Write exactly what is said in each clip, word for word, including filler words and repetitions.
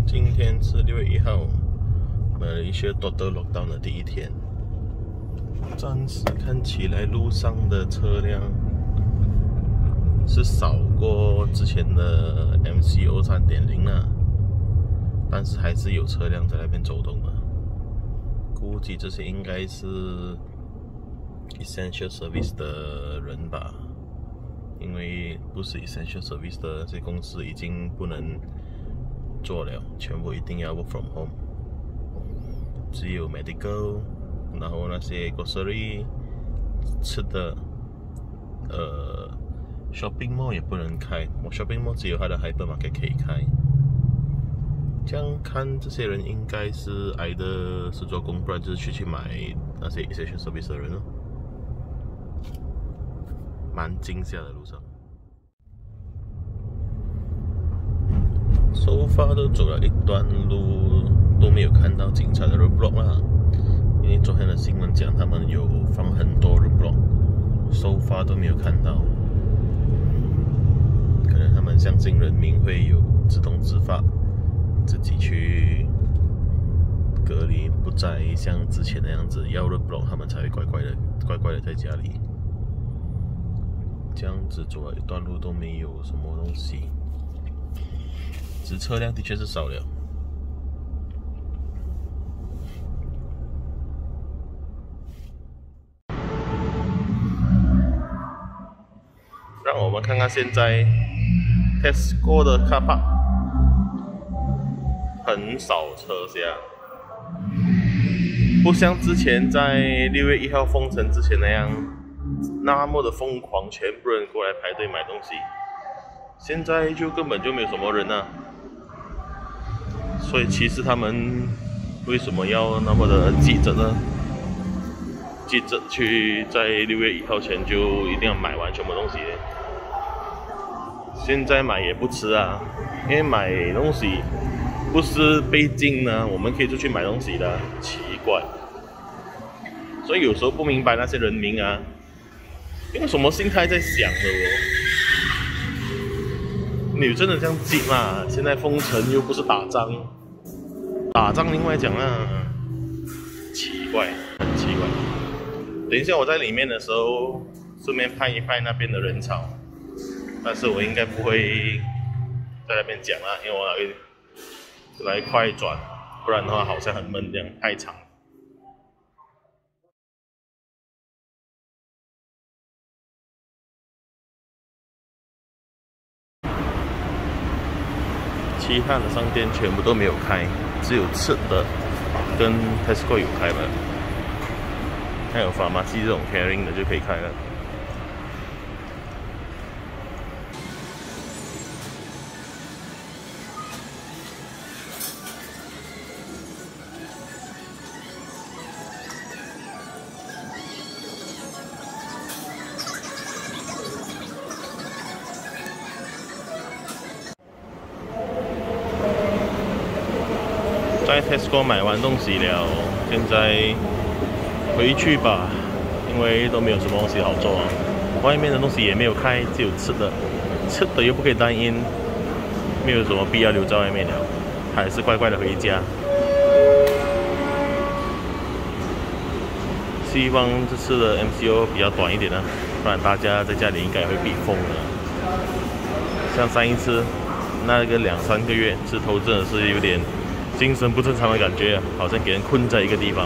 今天是六月一号，马来西亚 total lockdown 的第一天。暂时看起来路上的车辆是少过之前的 F M C O 三点零 了，但是还是有车辆在那边走动的。估计这些应该是 essential service 的人吧，因为不是 essential service 的那些公司已经不能做了，全部一定要 work from home。只有 medical， 然后那些 grocery 吃的，呃 shopping mall 也不能开，我 shopping mall 只有它的 hypermarket 可以开。这样看，这些人应该是挨的是做工，不然就是去去买那些 essential service 的人哦。蛮惊吓的路上。So far 都走了一段路，都没有看到警察的 roadblock 啦。因为昨天的新闻讲他们有放很多 roadblock，So far 都没有看到。可能他们相信人民会有自动执法，自己去隔离，不再像之前那样子要 roadblock， 他们才会乖乖的乖乖的在家里。这样子走了一段路都没有什么东西。只车辆的确是少了。让我们看看现在 Tesco 的 car park 很少车厢，不像之前在六月一号封城之前那样那么的疯狂，全部人过来排队买东西。现在就根本就没有什么人啊。所以其实他们为什么要那么的急着呢？急着去在六月一号前就一定要买完全部东西。现在买也不迟啊，因为买东西不是被禁呢，我们可以出去买东西的，奇怪。所以有时候不明白那些人民啊，用什么心态在想的哦。你真的这样急吗？现在封城又不是打仗，打仗另外讲啦，奇怪，很奇怪。等一下我在里面的时候，顺便拍一拍那边的人潮，但是我应该不会在那边讲啦，因为我来来快转，不然的话好像很闷这样，太长。其他的商店全部都没有开，只有吃的跟 Tesco 有开了，还有 pharmacy 这种 caring 的就可以开了。在 Tesco 买完东西了，现在回去吧，因为都没有什么东西好做啊。外面的东西也没有开，只有吃的，吃的又不可以单因，没有什么必要留在外面了，还是乖乖的回家。希望这次的 M C O 比较短一点啊，不然大家在家里应该会被封了。像上一次那个两三个月，这头真的是有点精神不正常的感觉，好像给人困在一个地方，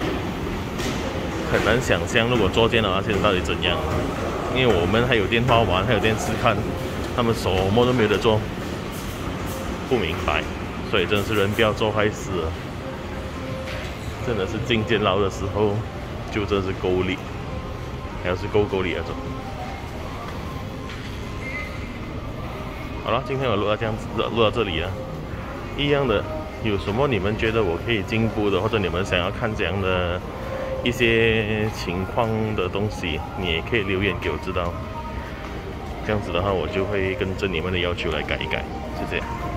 很难想象如果做监的话，现在到底怎样？因为我们还有电话玩，还有电视看，他们什么都没有得做，不明白，所以真的是人不要做坏事了。真的是进监牢的时候，就真的是够力，还要是够够力那种。好了，今天我录到这样子，录到这里了，一样的。有什么你们觉得我可以进步的，或者你们想要看这样的一些情况的东西，你也可以留言给我知道。这样子的话，我就会跟着你们的要求来改一改，谢谢。